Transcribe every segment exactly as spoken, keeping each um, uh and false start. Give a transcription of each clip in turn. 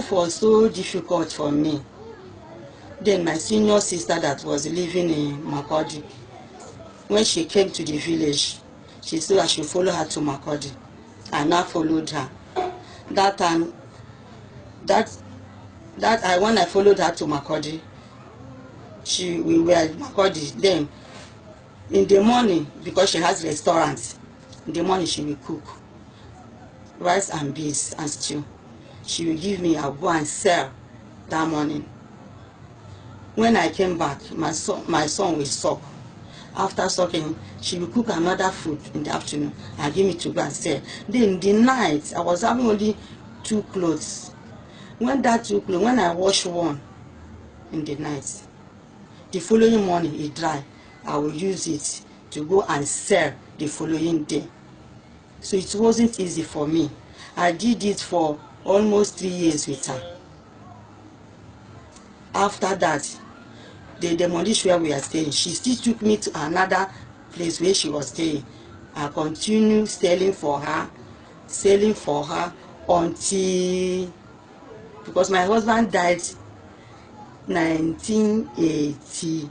life was so difficult for me. Then my senior sister that was living in Makurdi, when she came to the village, she said I should follow her to Makurdi. I now followed her. That time, that that I when I followed her to Makurdi, she we were at Makurdi. Then in the morning, because she has restaurants, in the morning she will cook rice and beans and stew. She will give me, I'll go and sell that morning. When I came back, my son, my son will suck. After sucking, she will cook another food in the afternoon and give me to go and sell. Then in the night, I was having only two clothes. When that two clothes, when I wash one in the night, the following morning it dry, I will use it to go and sell the following day. So it wasn't easy for me. I did it for almost three years with her. After that, they demolished where we are staying. She still took me to another place where she was staying. I continued selling for her, selling for her until, because my husband died nineteen eighty-five.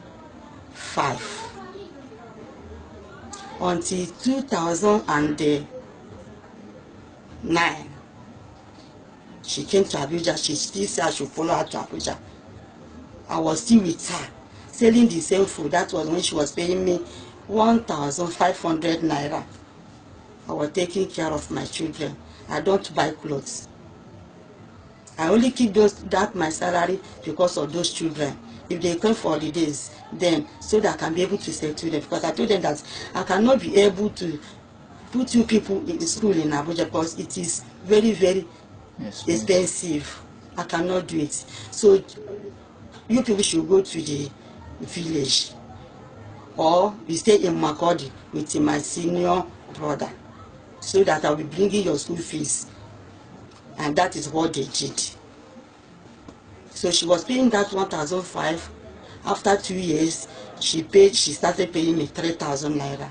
Until two thousand nine, she came to Abuja. She still said I should follow her to Abuja. I was still with her, selling the same food. That was when she was paying me one thousand five hundred naira. I was taking care of my children. I don't buy clothes. I only keep those that my salary because of those children. If they come for holidays, then so that I can be able to say to them, because I told them that I cannot be able to put you people in school in Abuja because it is very, very yes, expensive. I cannot do it. So you people should go to the village, or you stay in Makurdi with my senior brother, so that I will be bringing your school fees. And that is what they did. So she was paying that one thousand five. After two years, she paid. She started paying me three thousand naira.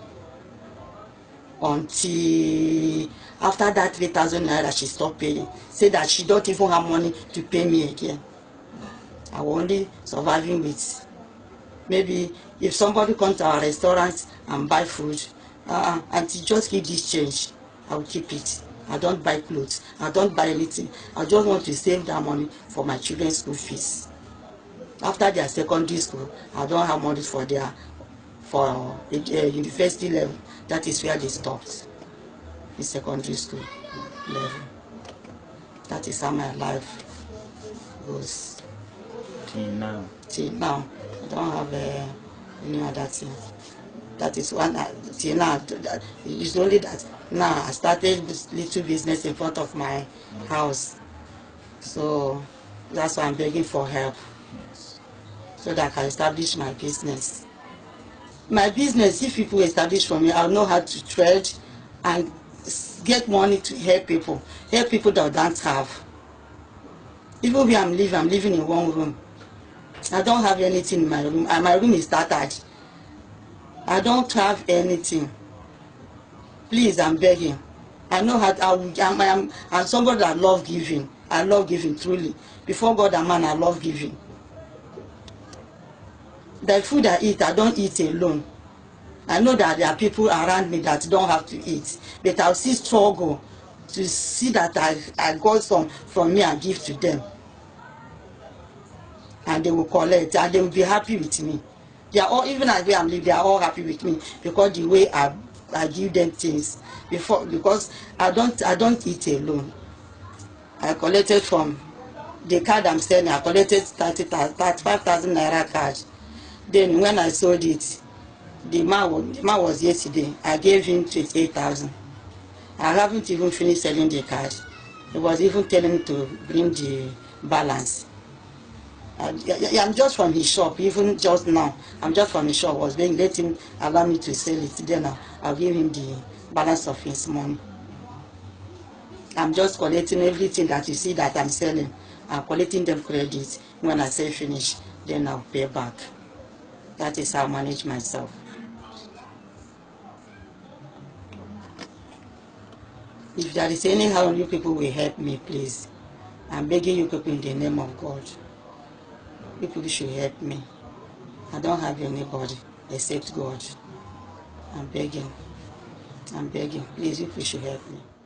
Until after that three thousand naira, she stopped paying. Said that she don't even have money to pay me again. I was only surviving with maybe if somebody comes to our restaurant and buy food, uh, and to just give this change, I will keep it. I don't buy clothes. I don't buy anything. I just want to save that money for my children's school fees. After their secondary school, I don't have money for their for uh, university level. That is where they stopped. The secondary school level. That is how my life goes. Till now. Till now, I don't have uh, any other thing. That is one. Uh, till now, it's only that now I started this little business in front of my house, so that's why I'm begging for help, Yes. so that I can establish my business. My business, if people establish for me, I'll know how to trade and get money to help people, help people that don't have. Even where I'm living, I'm living in one room. I don't have anything in my room, and my room is started. I don't have anything. Please, I'm begging. I know how I will, I'm, I'm, I'm somebody that love giving. I love giving, truly. Before God and man, I love giving. The food I eat, I don't eat alone. I know that there are people around me that don't have to eat, but I'll still struggle to see that I, I got some from me and give to them. And they will collect, and they will be happy with me. They are all, even as where I'm living, they are all happy with me because the way I, I give them things. Before, because I don't, I don't eat alone. I collected from the card I'm selling. I collected thirty-five thousand naira card. Then when I sold it, the man, the man was yesterday. I gave him twenty-eight thousand. I haven't even finished selling the card. He was even telling me to bring the balance. Uh, yeah, I'm just from his shop. Even just now, I'm just from his shop. I was being let him allow me to sell it. Then I'll, I'll give him the balance of his money. I'm just collecting everything that you see that I'm selling. I'm collecting them credits. When I say finish, then I'll pay back. That is how I manage myself. If there is anyhow you people will help me, please. I'm begging you people in the name of God. People should help me. I don't have anybody except God. I'm begging. I'm begging. Please, you people should help me.